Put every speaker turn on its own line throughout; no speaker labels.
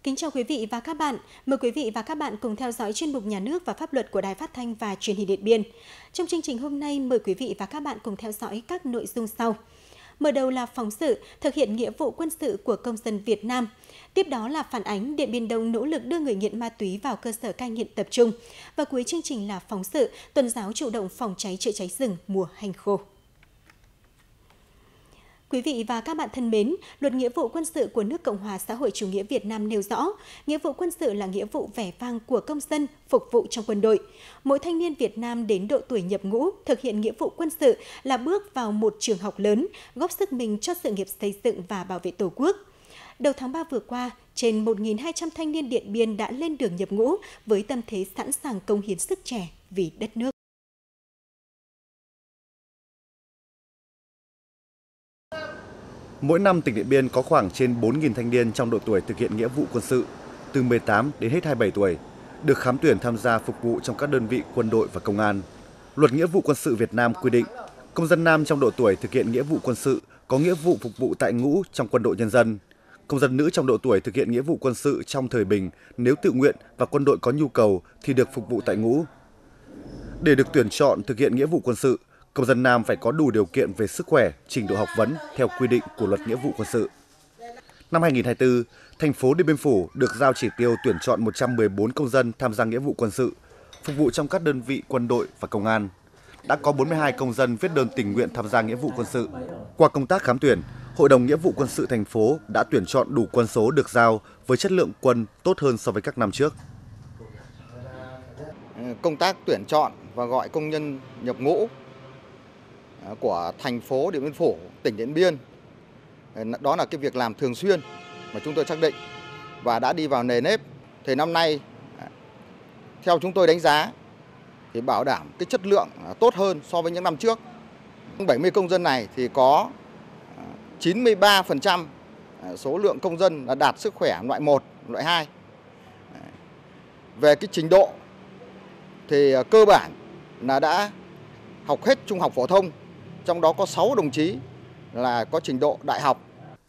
Kính chào quý vị và các bạn. Mời quý vị và các bạn cùng theo dõi chuyên mục Nhà nước và pháp luật của Đài Phát thanh và Truyền hình Điện Biên. Trong chương trình hôm nay, mời quý vị và các bạn cùng theo dõi các nội dung sau. Mở đầu là phóng sự thực hiện nghĩa vụ quân sự của công dân Việt Nam. Tiếp đó là phản ánh Điện Biên Đông nỗ lực đưa người nghiện ma túy vào cơ sở cai nghiện tập trung. Và cuối chương trình là phóng sự tuần giáo chủ động phòng cháy chữa cháy rừng mùa hành khô. Quý vị và các bạn thân mến, Luật Nghĩa vụ quân sự của nước Cộng hòa xã hội chủ nghĩa Việt Nam nêu rõ, nghĩa vụ quân sự là nghĩa vụ vẻ vang của công dân phục vụ trong quân đội. Mỗi thanh niên Việt Nam đến độ tuổi nhập ngũ thực hiện nghĩa vụ quân sự là bước vào một trường học lớn, góp sức mình cho sự nghiệp xây dựng và bảo vệ Tổ quốc. Đầu tháng 3 vừa qua, trên 1.200 thanh niên Điện Biên đã lên đường nhập ngũ với tâm thế sẵn sàng cống hiến sức trẻ vì đất nước.
Mỗi năm, tỉnh Điện Biên có khoảng trên 4.000 thanh niên trong độ tuổi thực hiện nghĩa vụ quân sự, từ 18 đến hết 27 tuổi, được khám tuyển tham gia phục vụ trong các đơn vị quân đội và công an. Luật Nghĩa vụ quân sự Việt Nam quy định, công dân nam trong độ tuổi thực hiện nghĩa vụ quân sự có nghĩa vụ phục vụ tại ngũ trong quân đội nhân dân. Công dân nữ trong độ tuổi thực hiện nghĩa vụ quân sự trong thời bình nếu tự nguyện và quân đội có nhu cầu thì được phục vụ tại ngũ. Để được tuyển chọn thực hiện nghĩa vụ quân sự, công dân nam phải có đủ điều kiện về sức khỏe, trình độ học vấn theo quy định của Luật Nghĩa vụ quân sự. Năm 2024, thành phố Điện Biên Phủ được giao chỉ tiêu tuyển chọn 114 công dân tham gia nghĩa vụ quân sự, phục vụ trong các đơn vị quân đội và công an. Đã có 42 công dân viết đơn tình nguyện tham gia nghĩa vụ quân sự. Qua công tác khám tuyển, Hội đồng Nghĩa vụ quân sự thành phố đã tuyển chọn đủ quân số được giao với chất lượng quân tốt hơn so với các năm trước.
Công tác tuyển chọn và gọi công nhân nhập ngũ của thành phố Điện Biên Phủ, tỉnh Điện Biên, đó là cái việc làm thường xuyên mà chúng tôi xác định và đã đi vào nề nếp. Thì năm nay, theo chúng tôi đánh giá, thì bảo đảm cái chất lượng tốt hơn so với những năm trước. 70 công dân này thì có 93% số lượng công dân là đạt sức khỏe loại 1, loại 2. Về cái trình độ thì cơ bản là đã học hết trung học phổ thông, trong đó có 6 đồng chí là có trình độ đại học.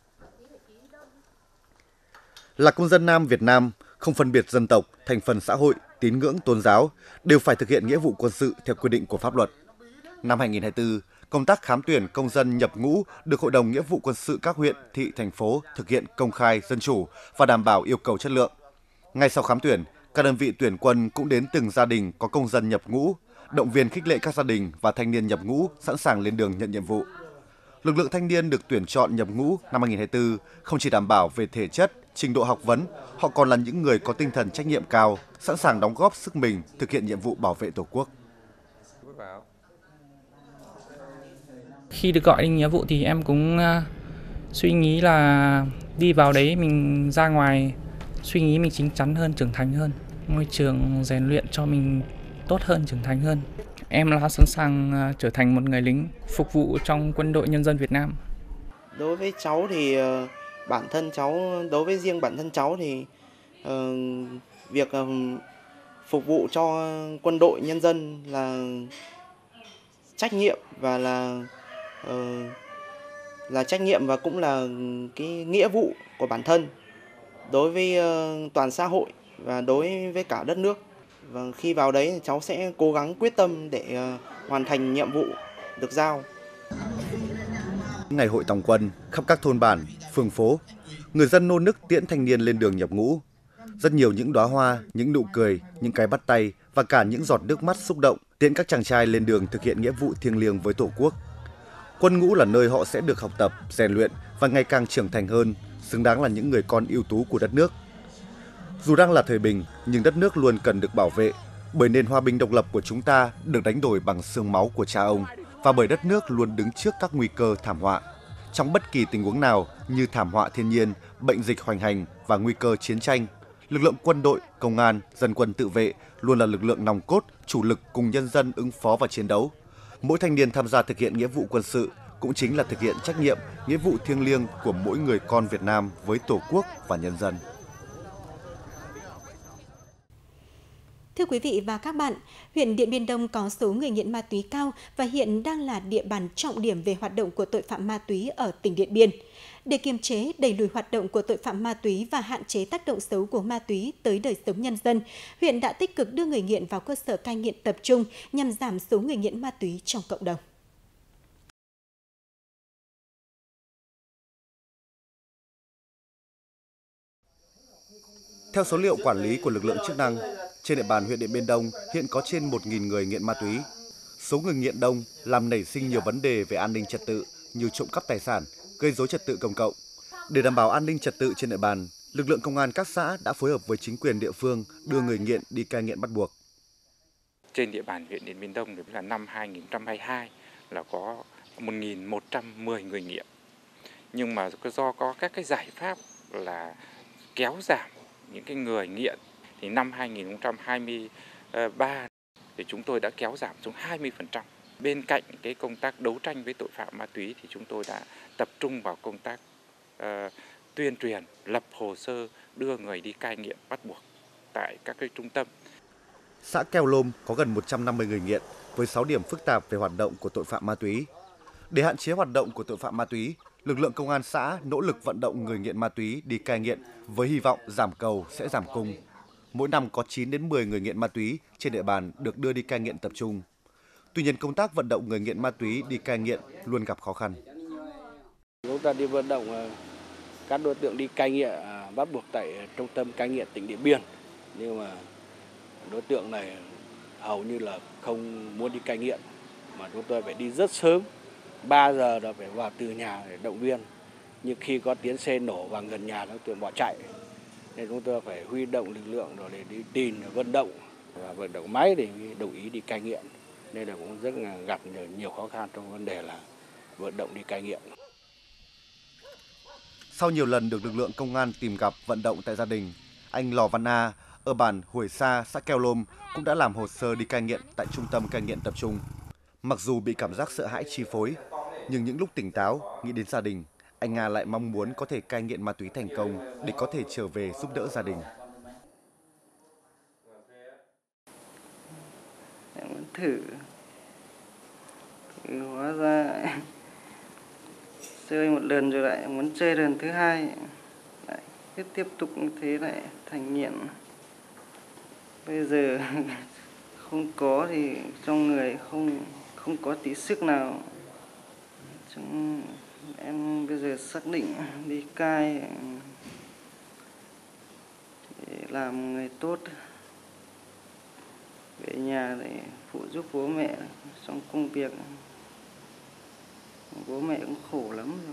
Là công dân nam Việt Nam, không phân biệt dân tộc, thành phần xã hội, tín ngưỡng, tôn giáo, đều phải thực hiện nghĩa vụ quân sự theo quy định của pháp luật. Năm 2024, công tác khám tuyển công dân nhập ngũ được Hội đồng Nghĩa vụ quân sự các huyện, thị, thành phố thực hiện công khai, dân chủ và đảm bảo yêu cầu chất lượng. Ngay sau khám tuyển, các đơn vị tuyển quân cũng đến từng gia đình có công dân nhập ngũ, động viên khích lệ các gia đình và thanh niên nhập ngũ sẵn sàng lên đường nhận nhiệm vụ. Lực lượng thanh niên được tuyển chọn nhập ngũ năm 2024 không chỉ đảm bảo về thể chất, trình độ học vấn, họ còn là những người có tinh thần trách nhiệm cao, sẵn sàng đóng góp sức mình thực hiện nhiệm vụ bảo vệ Tổ quốc.
Khi được gọi đi nghĩa vụ thì em cũng suy nghĩ là đi vào đấy mình ra ngoài, suy nghĩ mình chín chắn hơn, trưởng thành hơn. Môi trường rèn luyện cho mình tốt hơn, trưởng thành hơn. Em là sẵn sàng trở thành một người lính phục vụ trong quân đội nhân dân Việt Nam.
Đối với cháu thì đối với riêng bản thân cháu thì việc phục vụ cho quân đội nhân dân là trách nhiệm và là trách nhiệm và cũng là cái nghĩa vụ của bản thân đối với toàn xã hội và đối với cả đất nước. Và khi vào đấy cháu sẽ cố gắng quyết tâm để hoàn thành nhiệm vụ được giao.
Ngày hội tòng quân, khắp các thôn bản, phường phố, người dân nô nức tiễn thanh niên lên đường nhập ngũ. Rất nhiều những đóa hoa, những nụ cười, những cái bắt tay và cả những giọt nước mắt xúc động tiễn các chàng trai lên đường thực hiện nghĩa vụ thiêng liêng với Tổ quốc. Quân ngũ là nơi họ sẽ được học tập, rèn luyện và ngày càng trưởng thành hơn, xứng đáng là những người con ưu tú của đất nước. Dù đang là thời bình, nhưng đất nước luôn cần được bảo vệ, bởi nền hòa bình độc lập của chúng ta được đánh đổi bằng xương máu của cha ông và bởi đất nước luôn đứng trước các nguy cơ thảm họa. Trong bất kỳ tình huống nào như thảm họa thiên nhiên, bệnh dịch hoành hành và nguy cơ chiến tranh, lực lượng quân đội, công an, dân quân tự vệ luôn là lực lượng nòng cốt, chủ lực cùng nhân dân ứng phó và chiến đấu. Mỗi thanh niên tham gia thực hiện nghĩa vụ quân sự cũng chính là thực hiện trách nhiệm, nghĩa vụ thiêng liêng của mỗi người con Việt Nam với Tổ quốc và nhân dân.
Thưa quý vị và các bạn, huyện Điện Biên Đông có số người nghiện ma túy cao và hiện đang là địa bàn trọng điểm về hoạt động của tội phạm ma túy ở tỉnh Điện Biên. Để kiềm chế, đẩy lùi hoạt động của tội phạm ma túy và hạn chế tác động xấu của ma túy tới đời sống nhân dân, huyện đã tích cực đưa người nghiện vào cơ sở cai nghiện tập trung nhằm giảm số người nghiện ma túy trong cộng đồng.
Theo số liệu quản lý của lực lượng chức năng, trên địa bàn huyện Điện Biên Đông hiện có trên 1.000 người nghiện ma túy. Số người nghiện đông làm nảy sinh nhiều vấn đề về an ninh trật tự như trộm cắp tài sản, gây rối trật tự công cộng. Để đảm bảo an ninh trật tự trên địa bàn, lực lượng công an các xã đã phối hợp với chính quyền địa phương đưa người nghiện đi cai nghiện bắt buộc.
Trên địa bàn huyện Điện Biên Đông thì là năm 2022 là có 1.110 người nghiện. Nhưng mà do có các cái giải pháp là kéo giảm những cái người nghiện thì năm 2023 thì chúng tôi đã kéo giảm xuống 20%. Bên cạnh cái công tác đấu tranh với tội phạm ma túy thì chúng tôi đã tập trung vào công tác tuyên truyền, lập hồ sơ đưa người đi cai nghiện bắt buộc tại các cái trung tâm.
Xã Keo Lôm có gần 150 người nghiện với 6 điểm phức tạp về hoạt động của tội phạm ma túy. Để hạn chế hoạt động của tội phạm ma túy, lực lượng công an xã nỗ lực vận động người nghiện ma túy đi cai nghiện với hy vọng giảm cầu sẽ giảm cung. Mỗi năm có 9 đến 10 người nghiện ma túy trên địa bàn được đưa đi cai nghiện tập trung. Tuy nhiên công tác vận động người nghiện ma túy đi cai nghiện luôn gặp khó khăn.
Chúng ta đi vận động các đối tượng đi cai nghiện bắt buộc tại trung tâm cai nghiện tỉnh Điện Biên, nhưng mà đối tượng này hầu như là không muốn đi cai nghiện, mà chúng tôi phải đi rất sớm, 3 giờ là phải vào từ nhà để động viên. Nhưng khi có tiếng xe nổ vào gần nhà, đối tượng bỏ chạy, nên chúng tôi phải huy động lực lượng rồi để đi tìm vận động và vận động máy để đồng ý đi cai nghiện. Nên là cũng rất là gặp nhiều khó khăn trong vấn đề là vận động đi cai nghiện.
Sau nhiều lần được lực lượng công an tìm gặp vận động tại gia đình, anh Lò Văn A ở bản Huồi Sa, xã Keo Lôm cũng đã làm hồ sơ đi cai nghiện tại trung tâm cai nghiện tập trung. Mặc dù bị cảm giác sợ hãi chi phối, nhưng những lúc tỉnh táo, nghĩ đến gia đình, anh A lại mong muốn có thể cai nghiện ma túy thành công để có thể trở về giúp đỡ gia đình.
Em muốn thử hóa ra chơi một lần rồi lại muốn chơi lần thứ hai, lại cứ tiếp tục như thế lại thành nghiện. Bây giờ không có thì trong người không có tí sức nào. Em bây giờ xác định đi cai để làm người tốt, về nhà để phụ giúp bố mẹ trong công việc. Bố mẹ cũng khổ lắm rồi.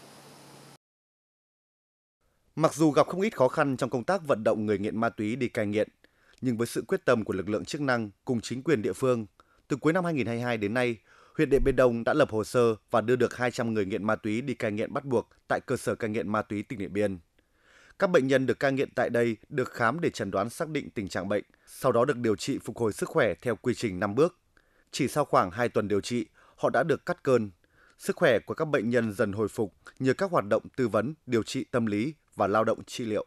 Mặc dù gặp không ít khó khăn trong công tác vận động người nghiện ma túy đi cai nghiện, nhưng với sự quyết tâm của lực lượng chức năng cùng chính quyền địa phương, từ cuối năm 2022 đến nay, huyện Điện Biên Đông đã lập hồ sơ và đưa được 200 người nghiện ma túy đi cai nghiện bắt buộc tại cơ sở cai nghiện ma túy tỉnh Điện Biên. Các bệnh nhân được cai nghiện tại đây được khám để chẩn đoán xác định tình trạng bệnh, sau đó được điều trị phục hồi sức khỏe theo quy trình 5 bước. Chỉ sau khoảng 2 tuần điều trị, họ đã được cắt cơn. Sức khỏe của các bệnh nhân dần hồi phục nhờ các hoạt động tư vấn, điều trị tâm lý và lao động trị liệu.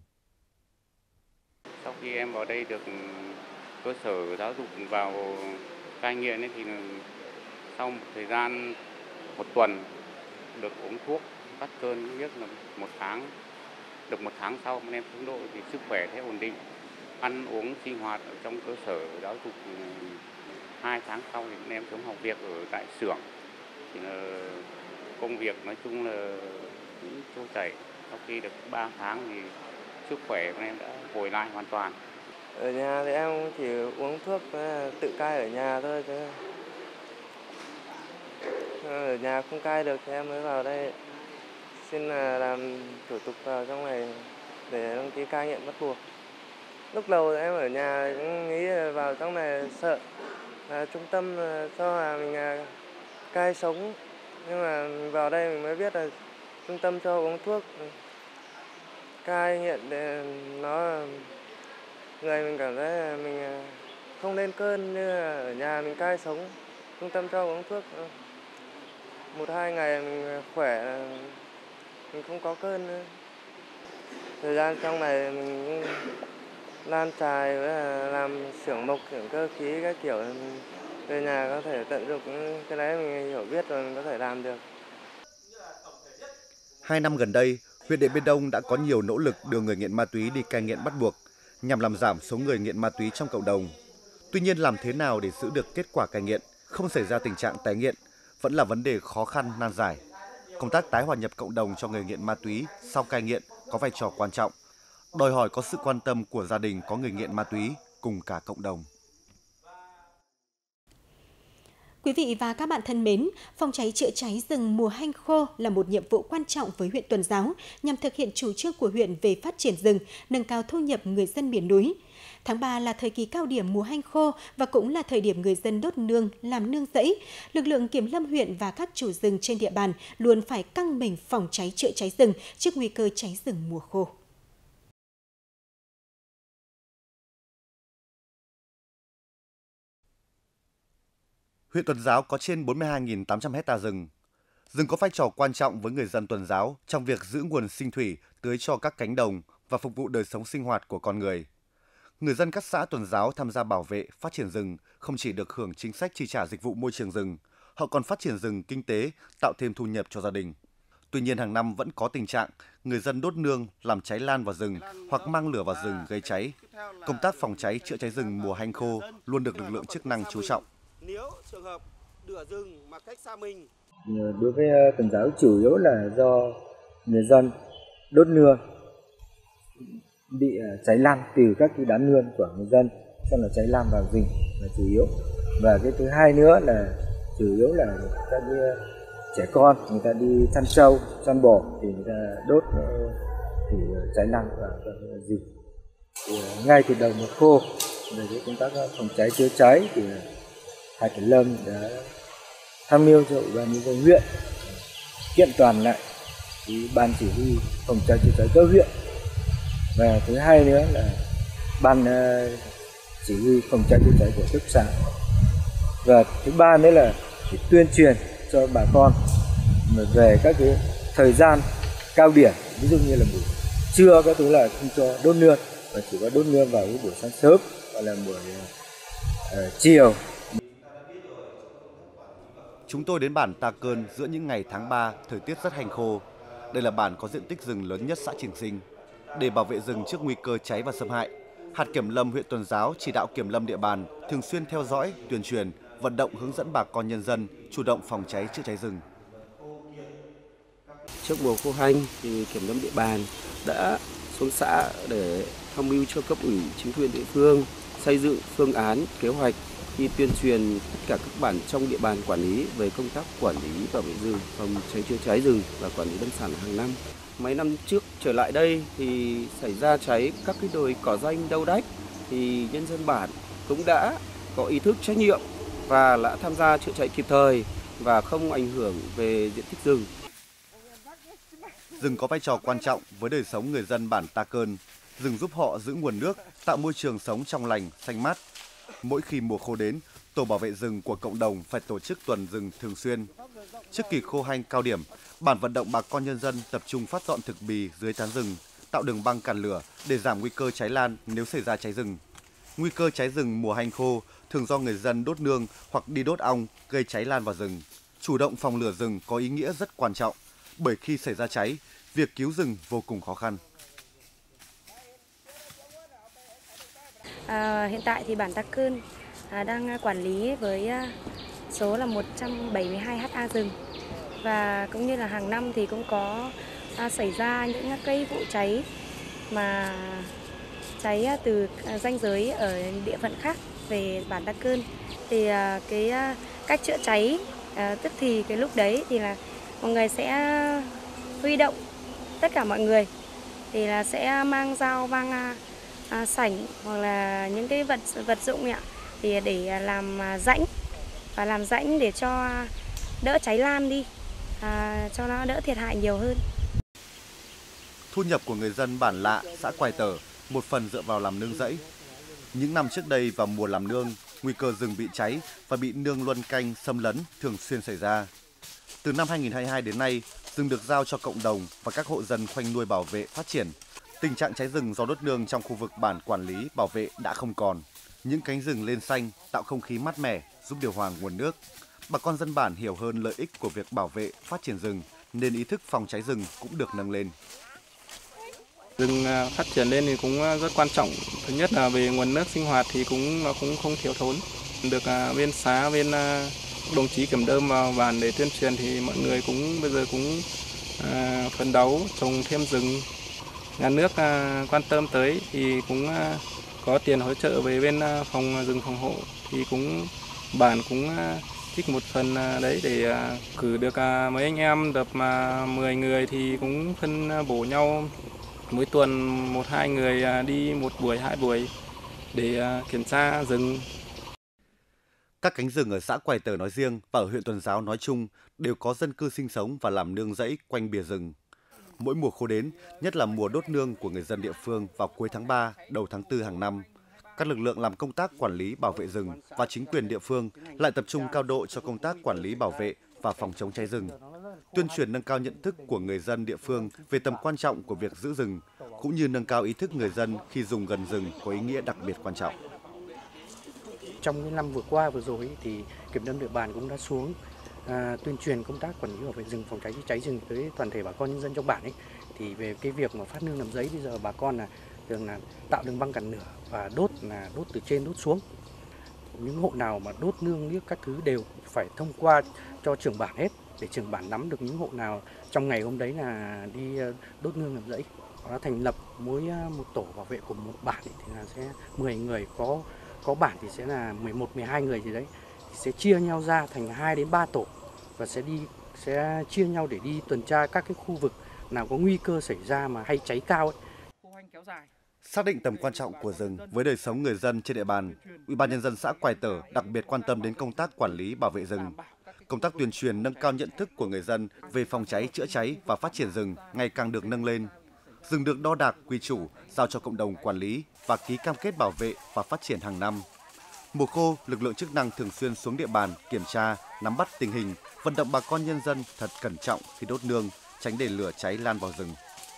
Sau khi em vào đây được cơ sở giáo dục vào cai nghiện thì sau một thời gian 1 tuần được uống thuốc cắt cơn, biết là 1 tháng. Được 1 tháng sau em xuống độ thì sức khỏe thấy ổn định, ăn uống sinh hoạt ở trong cơ sở giáo dục. 2 tháng sau thì em xuống học việc ở tại xưởng. Thì công việc nói chung là cũng trôi chảy. Sau khi được 3 tháng thì sức khỏe của em đã hồi lại hoàn toàn.
Ở nhà thì em chỉ uống thuốc tự cai ở nhà thôi, chứ ở nhà không cai được thì em mới vào đây xin làm thủ tục vào trong này để đăng ký cai nghiện bắt buộc. Lúc đầu em ở nhà cũng nghĩ vào trong này sợ trung tâm cho mình cai sống, nhưng mà mình vào đây mình mới biết là trung tâm cho uống thuốc cai nghiện để nó người mình cảm thấy là mình không lên cơn như ở nhà mình cai sống. Trung tâm cho uống thuốc 1-2 ngày mình khỏe, mình không có cơn nữa. Thời gian trong này mình lan trài với làm xưởng mộc, xưởng cơ khí các kiểu, về nhà có thể tận dụng cái đấy, mình hiểu biết rồi mình có thể làm được.
2 năm gần đây, huyện Điện Biên Đông đã có nhiều nỗ lực đưa người nghiện ma túy đi cai nghiện bắt buộc nhằm làm giảm số người nghiện ma túy trong cộng đồng. Tuy nhiên, làm thế nào để giữ được kết quả cai nghiện, không xảy ra tình trạng tái nghiện vẫn là vấn đề khó khăn nan giải. Công tác tái hòa nhập cộng đồng cho người nghiện ma túy sau cai nghiện có vai trò quan trọng, đòi hỏi có sự quan tâm của gia đình có người nghiện ma túy cùng cả cộng đồng.
Quý vị và các bạn thân mến, phòng cháy chữa cháy rừng mùa hanh khô là một nhiệm vụ quan trọng với huyện Tuần Giáo nhằm thực hiện chủ trương của huyện về phát triển rừng, nâng cao thu nhập người dân miền núi. Tháng 3 là thời kỳ cao điểm mùa hanh khô và cũng là thời điểm người dân đốt nương, làm nương rẫy. Lực lượng kiểm lâm huyện và các chủ rừng trên địa bàn luôn phải căng mình phòng cháy chữa cháy rừng trước nguy cơ cháy rừng mùa khô.
Huyện Tuần Giáo có trên 42.800 hecta rừng. Rừng có vai trò quan trọng với người dân Tuần Giáo trong việc giữ nguồn sinh thủy tưới cho các cánh đồng và phục vụ đời sống sinh hoạt của con người. Người dân các xã Tuần Giáo tham gia bảo vệ, phát triển rừng không chỉ được hưởng chính sách chi trả dịch vụ môi trường rừng, họ còn phát triển rừng kinh tế, tạo thêm thu nhập cho gia đình. Tuy nhiên hàng năm vẫn có tình trạng người dân đốt nương, làm cháy lan vào rừng hoặc mang lửa vào rừng gây cháy. Công tác phòng cháy chữa cháy rừng mùa hanh khô luôn được lực lượng chức năng chú trọng.
Nếu trường hợp lửa rừng mà cách xa mình.
Đối với Tuần Giáo chủ yếu là do người dân đốt nương bị cháy lan từ các cái đám nương của người dân, xong là cháy lan vào rừng là chủ yếu. Và cái thứ hai nữa là chủ yếu là các cái trẻ con người ta đi chăn trâu, chăn bò thì người ta đốt thì cháy lan vào rừng. Ngay từ đầu mùa khô về cái công tác phòng cháy chữa cháy thì Hạt Kiểm Lâm đã tham mưu cho Ủy ban nhân dân huyện kiện toàn lại cái ban chỉ huy phòng cháy chữa cháy cấp huyện, và thứ hai nữa là ban chỉ huy phòng cháy chữa cháy của cấp xã, và thứ ba nữa là để tuyên truyền cho bà con về các cái thời gian cao điểm, ví dụ như là buổi trưa các thứ là không cho đốt nương và chỉ có đốt nương vào cái buổi sáng sớm hoặc là buổi chiều.
Chúng tôi đến bản Ta Cơn giữa những ngày tháng 3, thời tiết rất hanh khô. Đây là bản có diện tích rừng lớn nhất xã Trường Sinh. Để bảo vệ rừng trước nguy cơ cháy và xâm hại, Hạt Kiểm Lâm huyện Tuần Giáo chỉ đạo kiểm lâm địa bàn thường xuyên theo dõi, tuyên truyền, vận động hướng dẫn bà con nhân dân chủ động phòng cháy chữa cháy rừng.
Trước mùa khô hanh thì kiểm lâm địa bàn đã xuống xã để tham mưu cho cấp ủy chính quyền địa phương xây dựng phương án, kế hoạch khi tuyên truyền tất cả các bản trong địa bàn quản lý về công tác quản lý bảo vệ rừng, phòng cháy chữa cháy rừng và quản lý lâm sản hàng năm. Mấy năm trước trở lại đây thì xảy ra cháy các cái đồi cỏ danh đau đách thì nhân dân bản cũng đã có ý thức trách nhiệm và đã tham gia chữa cháy kịp thời và không ảnh hưởng về diện tích rừng.
Rừng có vai trò quan trọng với đời sống người dân bản Ta Cơn. Rừng giúp họ giữ nguồn nước, tạo môi trường sống trong lành, xanh mát. Mỗi khi mùa khô đến, tổ bảo vệ rừng của cộng đồng phải tổ chức tuần rừng thường xuyên. Trước kỳ khô hanh cao điểm, bản vận động bà con nhân dân tập trung phát dọn thực bì dưới tán rừng, tạo đường băng cản lửa để giảm nguy cơ cháy lan nếu xảy ra cháy rừng. Nguy cơ cháy rừng mùa hanh khô thường do người dân đốt nương hoặc đi đốt ong gây cháy lan vào rừng. Chủ động phòng lửa rừng có ý nghĩa rất quan trọng, bởi khi xảy ra cháy, việc cứu rừng vô cùng khó khăn.
Hiện tại thì bản Ta Cơn đang quản lý với số là 172 ha rừng, và cũng như là hàng năm thì cũng có xảy ra những cái vụ cháy mà cháy từ ranh giới ở địa phận khác về bản Ta Cơn. Thì cái cách chữa cháy tức thì cái lúc đấy thì là mọi người sẽ huy động tất cả mọi người, thì là sẽ mang dao, mang sảnh hoặc là những cái vật dụng ạ, thì để làm rãnh, và làm rãnh để cho đỡ cháy lan đi, cho nó đỡ thiệt hại nhiều hơn.
Thu nhập của người dân bản Lạ, xã Quài Tở một phần dựa vào làm nương rẫy. Những năm trước đây vào mùa làm nương, nguy cơ rừng bị cháy và bị nương luân canh xâm lấn thường xuyên xảy ra. Từ năm 2022 đến nay, rừng được giao cho cộng đồng và các hộ dân khoanh nuôi bảo vệ phát triển. Tình trạng cháy rừng do đốt nương trong khu vực bản quản lý bảo vệ đã không còn. Những cánh rừng lên xanh tạo không khí mát mẻ, giúp điều hòa nguồn nước. Bà con dân bản hiểu hơn lợi ích của việc bảo vệ, phát triển rừng nên ý thức phòng cháy rừng cũng được nâng lên.
Rừng phát triển lên thì cũng rất quan trọng. Thứ nhất là về nguồn nước sinh hoạt thì cũng không thiếu thốn. Được bên xã, bên đồng chí kiểm đơm vào bản để tuyên truyền thì mọi người cũng bây giờ cũng phấn đấu trồng thêm rừng. Nhà nước quan tâm tới thì cũng có tiền hỗ trợ về bên phòng rừng phòng hộ thì cũng bản cũng trích một phần đấy để cử được mấy anh em được 10 người thì cũng phân bổ nhau mỗi tuần 1-2 người đi 1 buổi 2 buổi để kiểm tra rừng.
Các cánh rừng ở xã Quài Tở nói riêng và ở huyện Tuần Giáo nói chung đều có dân cư sinh sống và làm nương rẫy quanh bìa rừng. Mỗi mùa khô đến, nhất là mùa đốt nương của người dân địa phương vào cuối tháng 3, đầu tháng 4 hàng năm, các lực lượng làm công tác quản lý bảo vệ rừng và chính quyền địa phương lại tập trung cao độ cho công tác quản lý bảo vệ và phòng chống cháy rừng, tuyên truyền nâng cao nhận thức của người dân địa phương về tầm quan trọng của việc giữ rừng, cũng như nâng cao ý thức người dân khi dùng gần rừng có ý nghĩa đặc biệt quan trọng.
Trong những năm vừa qua vừa rồi thì kiểm lâm địa bàn cũng đã xuống tuyên truyền công tác quản lý bảo vệ rừng, phòng cháy chữa cháy rừng tới toàn thể bà con nhân dân trong bản ấy. Thì về cái việc mà phát nương làm giấy bây giờ bà con thường là tạo đường băng cản lửa và đốt từ trên đốt xuống. Những hộ nào mà đốt nương liếc các thứ đều phải thông qua cho trưởng bản hết để trưởng bản nắm được những hộ nào trong ngày hôm đấy là đi đốt nương làm giấy. Nó thành lập mỗi một tổ bảo vệ của một bản thì là sẽ 10 người, có bản thì sẽ là 11-12 người gì đấy, thì sẽ chia nhau ra thành 2 đến 3 tổ và sẽ chia nhau để đi tuần tra các cái khu vực nào có nguy cơ xảy ra mà hay cháy cao ấy.
Xác định tầm quan trọng của rừng với đời sống người dân trên địa bàn, Ủy ban nhân dân xã Quài Tở đặc biệt quan tâm đến công tác quản lý bảo vệ rừng. Công tác tuyên truyền nâng cao nhận thức của người dân về phòng cháy, chữa cháy và phát triển rừng ngày càng được nâng lên. Rừng được đo đạc, quy chủ, giao cho cộng đồng quản lý và ký cam kết bảo vệ và phát triển hàng năm. Mùa khô, lực lượng chức năng thường xuyên xuống địa bàn kiểm tra, nắm bắt tình hình, vận động bà con nhân dân thật cẩn trọng khi đốt nương, tránh để lửa cháy lan vào rừng.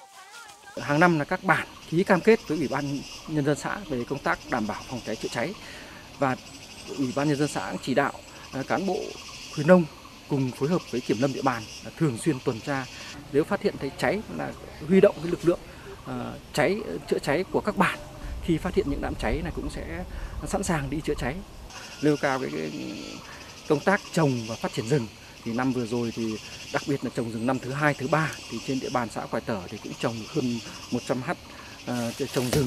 Hàng năm là các bản ký cam kết với Ủy ban nhân dân xã về công tác đảm bảo phòng cháy chữa cháy và Ủy ban nhân dân xã chỉ đạo cán bộ khuyến nông cùng phối hợp với kiểm lâm địa bàn là thường xuyên tuần tra. Nếu phát hiện thấy cháy là huy động cái lực lượng chữa cháy của các bản. Khi phát hiện những đám cháy này cũng sẽ sẵn sàng đi chữa cháy. Nêu cao cái công tác trồng và phát triển rừng. Thì năm vừa rồi thì đặc biệt là trồng rừng năm thứ 2, thứ 3 thì trên địa bàn xã Quài Tở thì cũng trồng hơn 100 ha trồng rừng,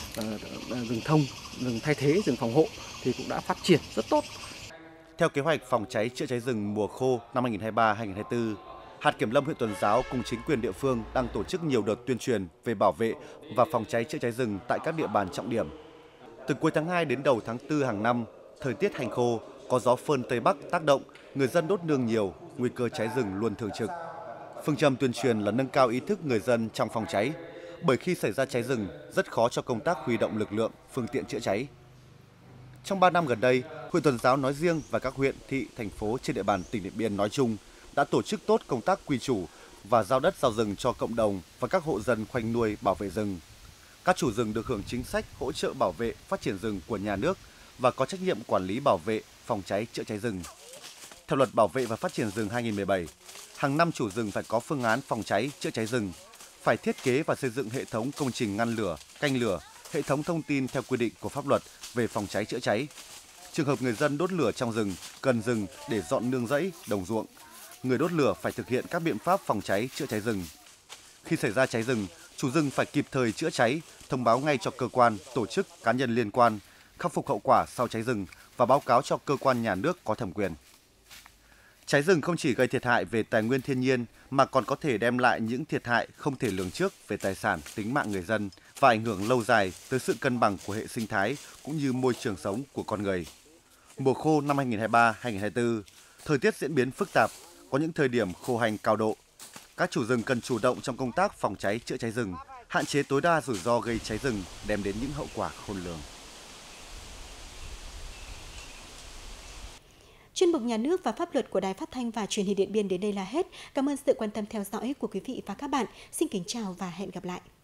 rừng thông, rừng thay thế, rừng phòng hộ thì cũng đã phát triển rất tốt.
Theo kế hoạch phòng cháy chữa cháy rừng mùa khô năm 2023-2024, hạt kiểm lâm huyện Tuần Giáo cùng chính quyền địa phương đang tổ chức nhiều đợt tuyên truyền về bảo vệ và phòng cháy chữa cháy rừng tại các địa bàn trọng điểm. Từ cuối tháng 2 đến đầu tháng 4 hàng năm, thời tiết hành khô, có gió phơn Tây Bắc tác động, người dân đốt nương nhiều, nguy cơ cháy rừng luôn thường trực. Phương châm tuyên truyền là nâng cao ý thức người dân trong phòng cháy, bởi khi xảy ra cháy rừng, rất khó cho công tác huy động lực lượng, phương tiện chữa cháy. Trong 3 năm gần đây, huyện Tuần Giáo nói riêng và các huyện, thị, thành phố trên địa bàn tỉnh Điện Biên nói chung đã tổ chức tốt công tác quy chủ và giao đất giao rừng cho cộng đồng và các hộ dân khoanh nuôi bảo vệ rừng. Các chủ rừng được hưởng chính sách hỗ trợ bảo vệ phát triển rừng của nhà nước và có trách nhiệm quản lý bảo vệ, phòng cháy chữa cháy rừng. Theo Luật Bảo vệ và Phát triển rừng 2017, hàng năm chủ rừng phải có phương án phòng cháy chữa cháy rừng, phải thiết kế và xây dựng hệ thống công trình ngăn lửa, canh lửa, hệ thống thông tin theo quy định của pháp luật về phòng cháy chữa cháy. Trường hợp người dân đốt lửa trong rừng, cần rừng để dọn nương rẫy, đồng ruộng, người đốt lửa phải thực hiện các biện pháp phòng cháy chữa cháy rừng. Khi xảy ra cháy rừng, chủ rừng phải kịp thời chữa cháy, thông báo ngay cho cơ quan, tổ chức, cá nhân liên quan, khắc phục hậu quả sau cháy rừng và báo cáo cho cơ quan nhà nước có thẩm quyền. Cháy rừng không chỉ gây thiệt hại về tài nguyên thiên nhiên mà còn có thể đem lại những thiệt hại không thể lường trước về tài sản, tính mạng người dân và ảnh hưởng lâu dài tới sự cân bằng của hệ sinh thái cũng như môi trường sống của con người. Mùa khô năm 2023-2024, thời tiết diễn biến phức tạp, có những thời điểm khô hành cao độ. Các chủ rừng cần chủ động trong công tác phòng cháy chữa cháy rừng, hạn chế tối đa rủi ro gây cháy rừng đem đến những hậu quả khôn lường.
Chuyên mục Nhà nước và pháp luật của Đài Phát thanh và Truyền hình Điện Biên đến đây là hết. Cảm ơn sự quan tâm theo dõi của quý vị và các bạn. Xin kính chào và hẹn gặp lại.